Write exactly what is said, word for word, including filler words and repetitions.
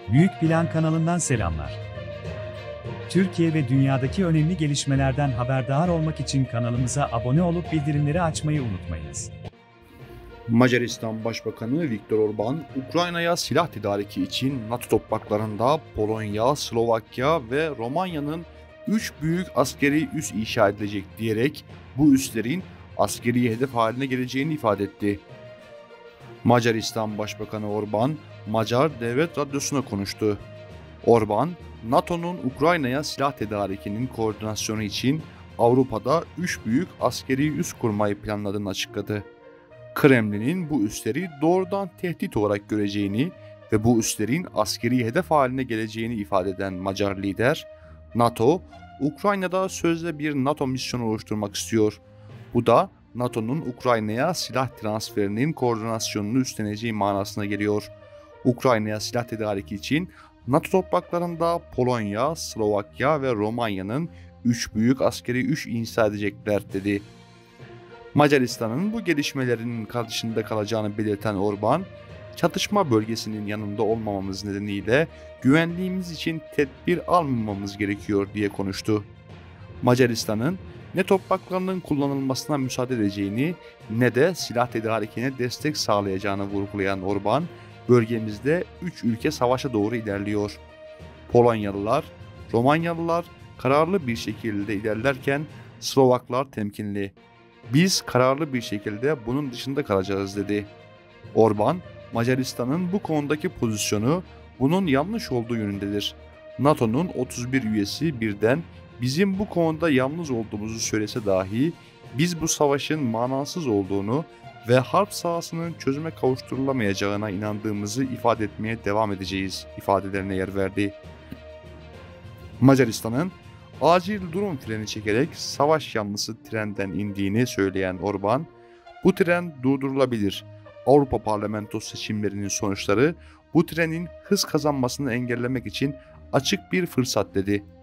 Büyük Plan kanalından selamlar. Türkiye ve dünyadaki önemli gelişmelerden haberdar olmak için kanalımıza abone olup bildirimleri açmayı unutmayınız. Macaristan Başbakanı Viktor Orban, Ukrayna'ya silah tedariki için NATO topraklarında Polonya, Slovakya ve Romanya'nın üç büyük askeri üs inşa edilecek diyerek bu üslerin askeri hedef haline geleceğini ifade etti. Macaristan Başbakanı Orban, Macar Devlet Radyosu'na konuştu. Orban, NATO'nun Ukrayna'ya silah tedarikinin koordinasyonu için Avrupa'da üç büyük askeri üs kurmayı planladığını açıkladı. Kremlin'in bu üsleri doğrudan tehdit olarak göreceğini ve bu üslerin askeri hedef haline geleceğini ifade eden Macar lider, NATO, Ukrayna'da sözde bir NATO misyonu oluşturmak istiyor. Bu da NATO'nun Ukrayna'ya silah transferinin koordinasyonunu üstleneceği manasına geliyor. Ukrayna'ya silah tedariki için NATO topraklarında Polonya, Slovakya ve Romanya'nın üç büyük askeri üs inşa edecekler dedi. Macaristan'ın bu gelişmelerinin karşısında kalacağını belirten Orban, çatışma bölgesinin yanında olmamamız nedeniyle güvenliğimiz için tedbir almamamız gerekiyor diye konuştu. Macaristan'ın ne topraklarının kullanılmasına müsaade edeceğini ne de silah tedarikine destek sağlayacağını vurgulayan Orban, bölgemizde üç ülke savaşa doğru ilerliyor. Polonyalılar, Romanyalılar kararlı bir şekilde ilerlerken Slovaklar temkinli. Biz kararlı bir şekilde bunun dışında kalacağız dedi. Orban, Macaristan'ın bu konudaki pozisyonu bunun yanlış olduğu yönündedir. NATO'nun otuz bir üyesi birden bizim bu konuda yalnız olduğumuzu söylese dahi biz bu savaşın manasız olduğunu ve harp sahasının çözüme kavuşturulamayacağına inandığımızı ifade etmeye devam edeceğiz ifadelerine yer verdi. Macaristan'ın acil durum freni çekerek savaş yanlısı trenden indiğini söyleyen Orban, bu tren durdurulabilir. Avrupa Parlamentosu seçimlerinin sonuçları bu trenin hız kazanmasını engellemek için açık bir fırsat dedi.